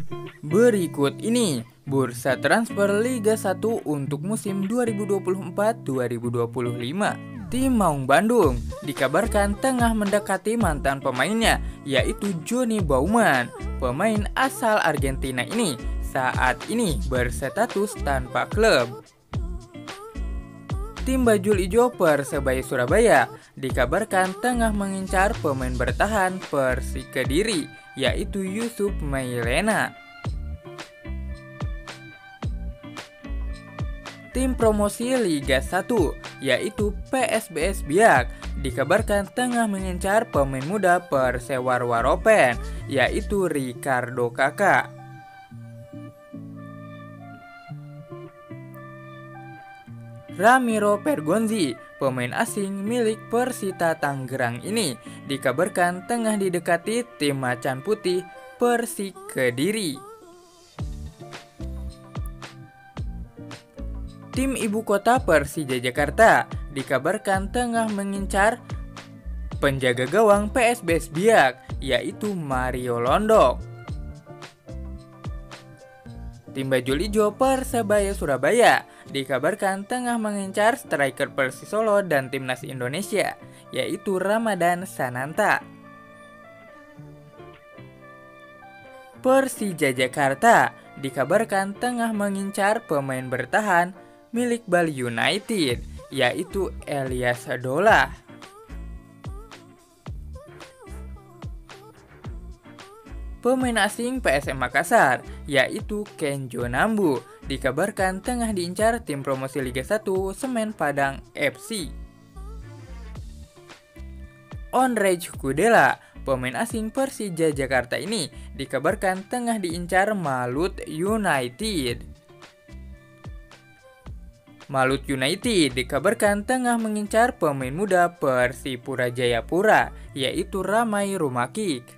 Berikut ini bursa transfer Liga 1 untuk musim 2024-2025. Tim Maung Bandung dikabarkan tengah mendekati mantan pemainnya, yaitu Johnny Bauman. Pemain asal Argentina ini saat ini berstatus tanpa klub. Tim Bajul Ijo Persebaya Surabaya dikabarkan tengah mengincar pemain bertahan Persik Kediri, yaitu Yusuf Mailena. Tim promosi Liga 1, yaitu PSBS Biak, dikabarkan tengah mengincar pemain muda Persewar Waropen, yaitu Ricardo Kakak. Ramiro Pergonzi, pemain asing milik Persita Tangerang ini, dikabarkan tengah didekati tim Macan Putih Persik Kediri. Tim ibu kota Persija Jakarta dikabarkan tengah mengincar penjaga gawang PSBS Biak, yaitu Mario Londok. Tim Bajul Ijo Persebaya Surabaya dikabarkan tengah mengincar striker Persis Solo dan timnas Indonesia, yaitu Ramadan Sananta. Persija Jakarta dikabarkan tengah mengincar pemain bertahan milik Bali United, yaitu Elias Dolah. Pemain asing PSM Makassar, yaitu Kenjo Nambu, dikabarkan tengah diincar tim promosi Liga 1 Semen Padang FC. Ondrej Kudela, pemain asing Persija Jakarta ini, dikabarkan tengah diincar Malut United. Malut United dikabarkan tengah mengincar pemain muda Persipura Jayapura, yaitu Ramai Rumakik.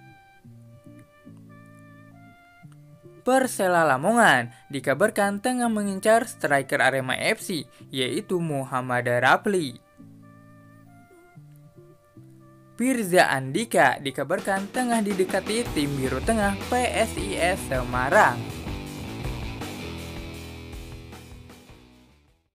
Persela Lamongan dikabarkan tengah mengincar striker Arema FC, yaitu Muhammad Rapli. Firza Andika dikabarkan tengah didekati tim biru tengah PSIS Semarang.